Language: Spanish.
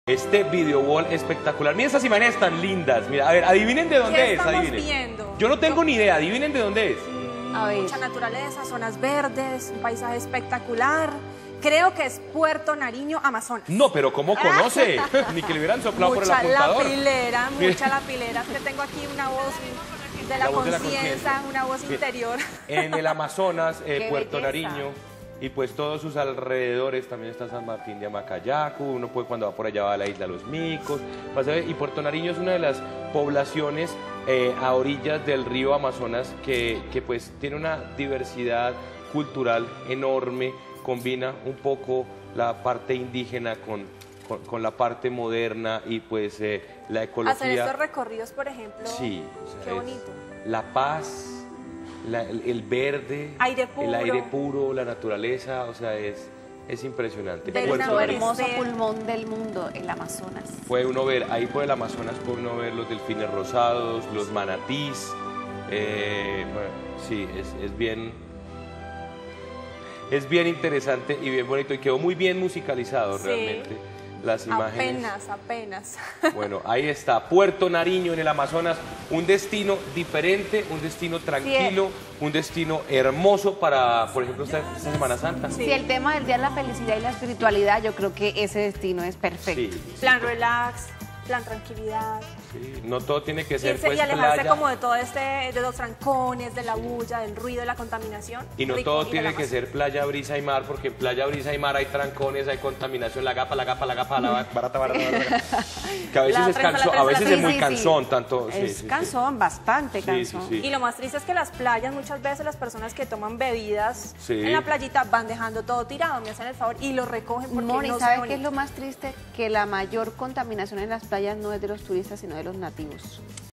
Este video wall espectacular. Miren estas imágenes tan lindas. Mira, a ver, adivinen de dónde es. Adivinen. Viendo? Yo no tengo ni idea. Adivinen de dónde es. A ver. Mucha naturaleza, zonas verdes, un paisaje espectacular. Creo que es Puerto Nariño, Amazonas. No, pero ¿cómo conoce? Ni que le hubieran soplado por el apuntador. Mucha la pilera. Es que tengo aquí una voz de la conciencia, una voz interior. En el Amazonas, Puerto belleza. Nariño. Y pues todos sus alrededores, también está San Martín de Amacayacu, uno puede cuando va por allá va a la isla Los Micos, y Puerto Nariño es una de las poblaciones a orillas del río Amazonas que pues tiene una diversidad cultural enorme, combina un poco la parte indígena con la parte moderna y pues la ecología. Hacer estos recorridos, por ejemplo, sí, o sea, qué bonito. La paz. El verde, el aire puro, la naturaleza, o sea, es impresionante. De nuestro hermoso pulmón del mundo, el Amazonas. Puede uno ver, ahí por el Amazonas puede uno ver los delfines rosados, los manatís, bueno, sí, es bien interesante y bien bonito y quedó muy bien musicalizado realmente. Las imágenes. Apenas. Bueno, ahí está, Puerto Nariño en el Amazonas, un destino diferente, un destino tranquilo, un destino hermoso para, por ejemplo, esta Semana Santa. Sí, el tema del día de la felicidad y la espiritualidad, yo creo que ese destino es perfecto. Sí. Plan relax, plan tranquilidad. Sí, no todo tiene que ser Irse pues y alejarse playa. como de todo de los trancones, de la bulla, del ruido, de la contaminación. Y no todo tiene que ser playa, brisa y mar, porque en playa, brisa y mar hay trancones, hay contaminación, la gapa, barata. Que a veces es muy cansón, tanto. Es cansón, bastante cansón. Y lo más triste es que las playas, muchas veces las personas que toman bebidas en la playita van dejando todo tirado, me hacen el favor, y lo recogen porque Moni, no ¿sabe qué es lo más triste? Que la mayor contaminación en las playas no es de los turistas, sino de los nativos.